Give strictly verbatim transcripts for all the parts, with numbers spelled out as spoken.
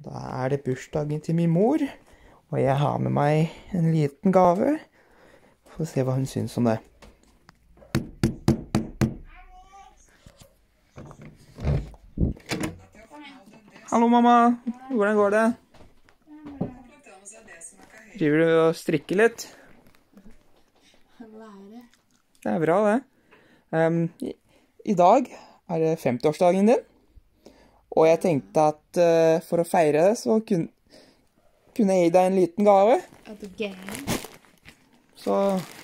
Da er det bursdagen til min mor, og jeg har med meg en liten gave. Får se hva hun synes om det. Hallo mamma, hvordan går det? Driver du og strikker litt? Det er bra det. Um, i, I dag er det femtiårsdagen din. Og jeg tenkte at uh, for å feire det, så kun, kunne jeg gi deg en liten gave. Er du gæren? Så...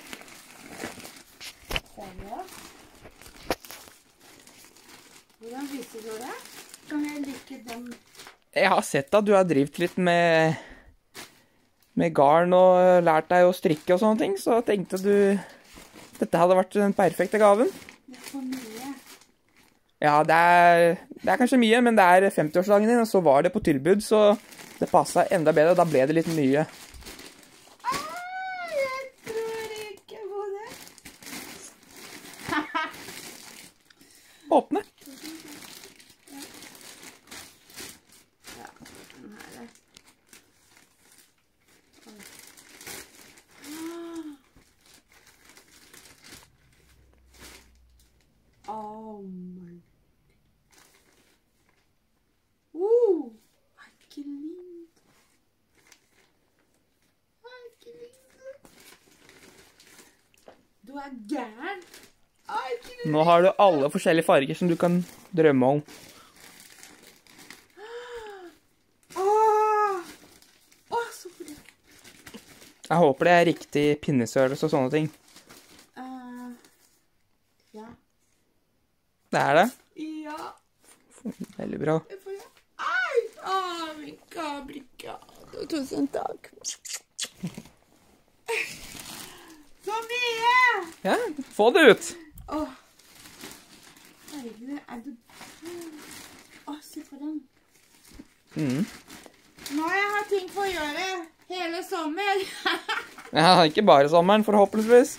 Hvordan viser du det? Kan jeg like den? Jeg har sett at du har drivet litt med, med garn og lært deg å strikke og sånne ting, så jeg tenkte du... Dette hadde vært den perfekte gaven. Det er for mye. Ja, det er, det er kanskje mye, men det er femtiårsdagen din, og så var det på tilbud, så det passet enda bedre. Da ble det litt mye. Ah, jeg tror ikke på det. Åpne. Ja, den her er... Oh my... Uh, herregud. Herregud. Du er gæren. Herregud. Nå har du alle forskjellige farger som du kan drømme om. Åh, åh, så for det. Jeg håper det er riktig pinnestørrelse og sånne ting. Uh, ja. Det er det. Ja. Veldig bra. Jeg får det. Ai, åh, Mika, Brika. Tusen takk. Så mye! Ja, få det ut. Åh. Herregud, er du... Åh, se på den. Mm. Nå har jeg hatt ting for å gjøre hele sommer. Ja, ikke bare sommeren, forhåpentligvis.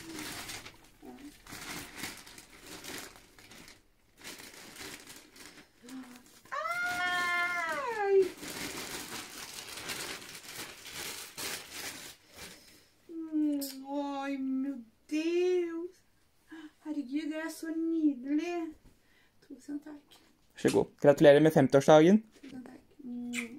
Ai. Mm, Oi, meu Deus. Herregud, det er så nydelig. Tusen takk. Vær så god. Gratulerer med femtiårsdagen. Tusen takk. Mm.